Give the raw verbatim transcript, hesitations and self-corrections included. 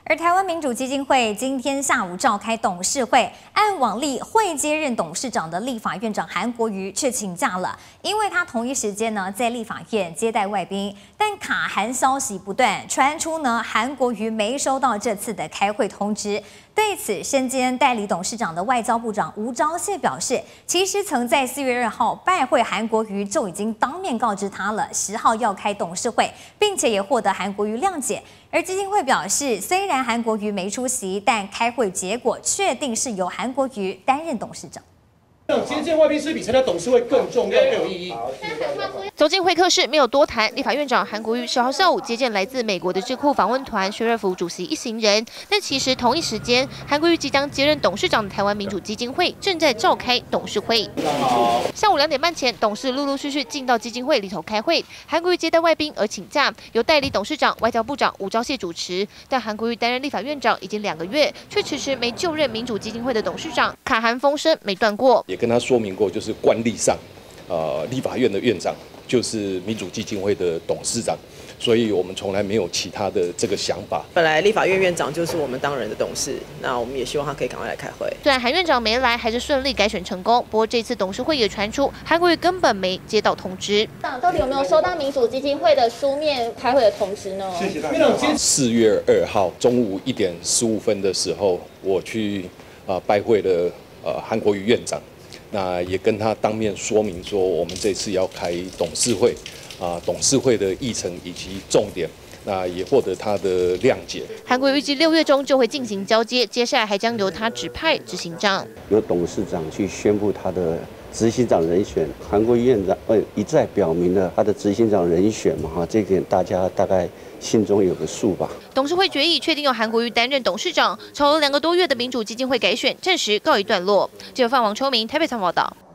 而台湾民主基金会今天下午召开董事会，按往例会接任董事长的立法院长韩国瑜却请假了，因为他同一时间呢在立法院接待外宾。但卡韩消息不断，传出呢韩国瑜没收到这次的开会通知。对此，身兼代理董事长的外交部长吴钊燮表示，其实曾在四月二号拜会韩国瑜，就已经当面告知他了，十号要开董事会，并且也获得韩国瑜谅解。而基金会表示，虽然韩国瑜没出席，但开会结果确定是由韩国瑜担任董事长。 接见外宾是比参加董事会更重要、更有意义。 走进会客室，没有多谈。立法院长韩国瑜十号下午接见来自美国的智库访问团薛瑞福主席一行人，但其实同一时间，韩国瑜即将接任董事长的台湾民主基金会正在召开董事会。下午两点半前，董事陆陆续续进到基金会里头开会。韩国瑜接待外宾而请假，由代理董事长、外交部长吴钊燮主持。但韩国瑜担任立法院长已经两个月，却迟迟没就任民主基金会的董事长，卡韩风声没断过。 也跟他说明过，就是惯例上，呃，立法院的院长就是民主基金会的董事长，所以我们从来没有其他的这个想法。 本来立法院院长就是我们当然的董事，那我们也希望他可以赶快来开会。 虽然韩院长没来，还是顺利改选成功。不过这次董事会也传出，韩国瑜根本没接到通知。 到底有没有收到民主基金会的书面开会的通知呢？ 谢谢大家。 四月二号中午一点十五分的时候，我去啊、呃、拜会了呃韩国瑜院长。那也跟他当面说明说，我们这次要开董事会，啊，董事会的议程以及重点，那也获得他的谅解。 韩国瑜预计六月中就会进行交接，接下来还将由他指派执行长， 由董事长去宣布他的执行长人选。韩国瑜院长呃一再表明了他的执行长人选嘛，哈，这点大家大概心中有个数吧。 董事会决议确定由韩国瑜担任董事长，吵了两个多月的民主基金会改选暂时告一段落。记者范王秋明台北采访报道。